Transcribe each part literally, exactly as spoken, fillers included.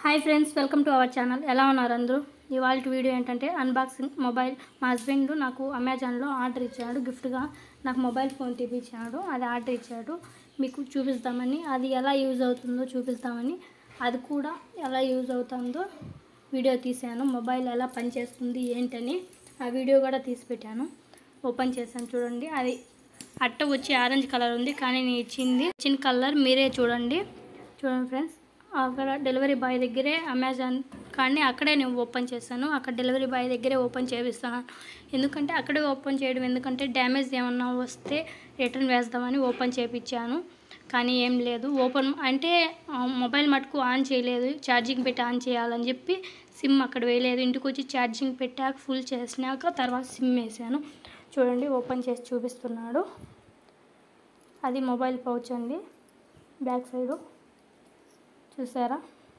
Hi friends, welcome to our channel. ఎలా ఉన్నారు అందరూ? ఇవాళ వీడియో ఏంటంటే అన్బాక్సింగ్ మొబైల్. మా హస్బెండ్ నాకు అమెజాన్లో ఆర్డర్ ఇచ్చాడు, గిఫ్ట్గా నాకు మొబైల్ ఫోన్ తీపిచ్చాడు. అది ఆర్డర్ ఇచ్చాడు, మీకు చూపిస్తామని, అది ఎలా యూజ్ అవుతుందో చూపిస్తామని, అది కూడా ఎలా యూజ్ అవుతుందో వీడియో తీశాను. మొబైల్ ఎలా పనిచేస్తుంది ఏంటని ఆ వీడియో కూడా తీసి పెట్టాను. ఓపెన్ చేశాను, చూడండి. అది అట్ట వచ్చి ఆరెంజ్ కలర్ ఉంది, కానీ నేను ఇచ్చింది ఇచ్చిన కలర్ మీరే చూడండి. చూడండి ఫ్రెండ్స్, అక్కడ డెలివరీ బాయ్ దగ్గరే అమెజాన్ కానీ అక్కడే నేను ఓపెన్ చేశాను. అక్కడ డెలివరీ బాయ్ దగ్గరే ఓపెన్ చేపిస్తాను, ఎందుకంటే అక్కడే ఓపెన్ చేయడం ఎందుకంటే డ్యామేజ్ ఏమన్నా వస్తే రిటర్న్ వేద్దామని ఓపెన్ చేయించాను. కానీ ఏం లేదు, ఓపెన్ అంటే మొబైల్ మటుకు ఆన్ చేయలేదు. ఛార్జింగ్ పెట్టి ఆన్ చేయాలని చెప్పి సిమ్ అక్కడ వేయలేదు. ఇంటికి వచ్చి ఛార్జింగ్ పెట్టాక ఫుల్ చేసినాక తర్వాత సిమ్ వేసాను. చూడండి, ఓపెన్ చేసి చూపిస్తున్నాడు. అది మొబైల్ పౌచ్ అండి, బ్యాక్ సైడు చూసారా.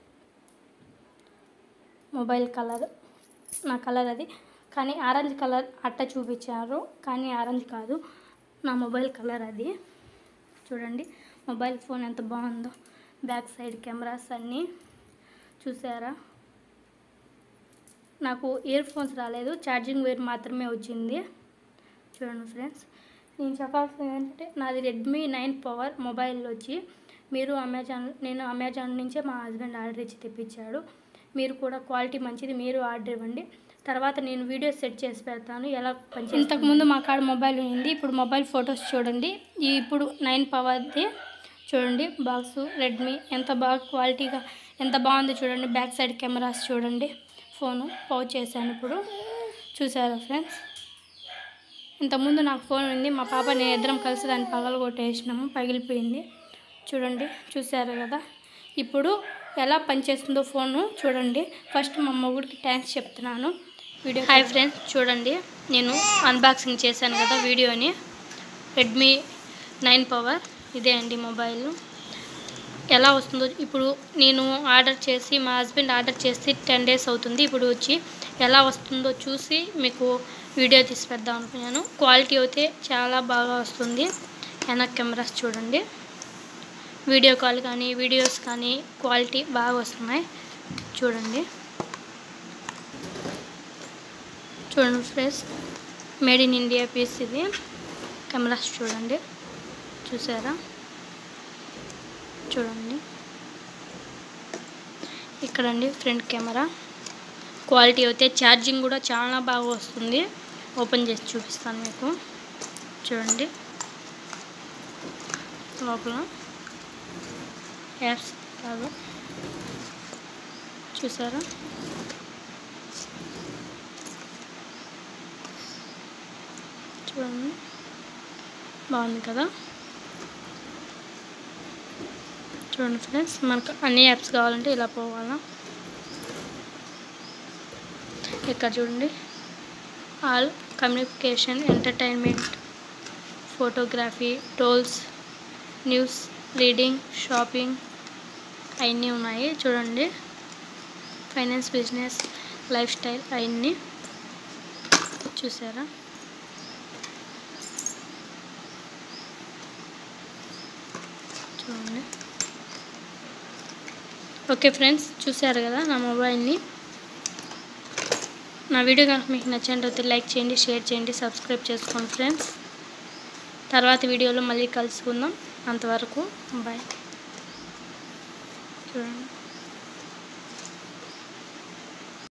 మొబైల్ కలర్ నా కలర్ అది, కానీ ఆరెంజ్ కలర్ అట్ట చూపించారు, కానీ ఆరెంజ్ కాదు, నా మొబైల్ కలర్ అది. చూడండి మొబైల్ ఫోన్ ఎంత బాగుందో. బ్యాక్ సైడ్ కెమెరాస్ అన్నీ చూసారా. నాకు ఇయర్ ఫోన్స్ రాలేదు, ఛార్జింగ్ వైర్ మాత్రమే వచ్చింది. చూడండి ఫ్రెండ్స్, నేను చెప్పాల్సింది ఏంటంటే నాది రెడ్మీ నైన్ పవర్ మొబైల్ వచ్చి మీరు అమెజాన్ నేను అమెజాన్ నుంచే మా హస్బెండ్ ఆర్డర్ ఇచ్చి తెప్పించాడు. మీరు కూడా క్వాలిటీ మంచిది, మీరు ఆర్డర్ ఇవ్వండి. తర్వాత నేను వీడియో సెట్ చేసి పెడతాను ఎలా పనిచేస్తుంది. ఇంతకుముందు మా కాడ మొబైల్ ఉంది, ఇప్పుడు మొబైల్ ఫొటోస్ చూడండి. ఇప్పుడు నైన్ పవర్ది చూడండి, బాక్స్ రెడ్మీ ఎంత బాగా క్వాలిటీగా ఎంత బాగుంది చూడండి. బ్యాక్ సైడ్ కెమెరాస్ చూడండి. ఫోను పౌచ్ చేశాను ఇప్పుడు, చూసారా ఫ్రెండ్స్. ఇంతకుముందు నాకు ఫోన్ ఉంది, మా పాప నేను ఇద్దరం కలిసి దాన్ని పగలు కొట్టేసినాము, పగిలిపోయింది. చూడండి, చూసారు కదా. ఇప్పుడు ఎలా పనిచేస్తుందో ఫోను చూడండి. ఫస్ట్ మా మొగుడికి థ్యాంక్స్ చెప్తున్నాను వీడియో. హాయ్ ఫ్రెండ్స్, చూడండి నేను అన్బాక్సింగ్ చేశాను కదా వీడియోని. రెడ్మీ నైన్ పవర్ ఇదే అండి మొబైల్. ఎలా వస్తుందో ఇప్పుడు నేను ఆర్డర్ చేసి మా హస్బెండ్ ఆర్డర్ చేసి టెన్ డేస్ అవుతుంది. ఇప్పుడు వచ్చి ఎలా వస్తుందో చూసి మీకు వీడియో తీసి పెడదాం అనుకున్నాను. క్వాలిటీ అయితే చాలా బాగా వస్తుంది. వెనక్ కెమెరాస్ చూడండి, వీడియో కాల్ కానీ వీడియోస్ కానీ క్వాలిటీ బాగా వస్తున్నాయి. చూడండి చూడండి friends, made in India piece ఇది. కెమెరాస్ చూడండి, చూసారా. చూడండి ఇక్కడండి ఫ్రంట్ కెమెరా. క్వాలిటీ అయితే ఛార్జింగ్ కూడా చాలా బాగా వస్తుంది. ఓపెన్ చేసి చూపిస్తాను మీకు. చూడండి లోపల యాప్స్ కాదు, చూసారా. చూడండి బాగుంది కదా. చూడండి ఫ్రెండ్స్, మనకు అన్ని యాప్స్ కావాలంటే ఇలా పోవాలా. ఇక్కడ చూడండి, all communication, entertainment, photography, tools, news, reading, shopping అవన్నీ ఉన్నాయి. చూడండి, ఫైనాన్స్, బిజినెస్, లైఫ్ స్టైల్ అవన్నీ చూసారా. చూడండి. ఓకే ఫ్రెండ్స్, చూసారు కదా నా మొబైల్ని. నా వీడియో కనుక మీకు నచ్చినట్లయితే లైక్ చేయండి, షేర్ చేయండి, సబ్స్క్రైబ్ చేసుకోండి ఫ్రెండ్స్. తర్వాత వీడియోలో మళ్ళీ కలుసుకుందాం. అంతవరకు బాయ్. చూడండి.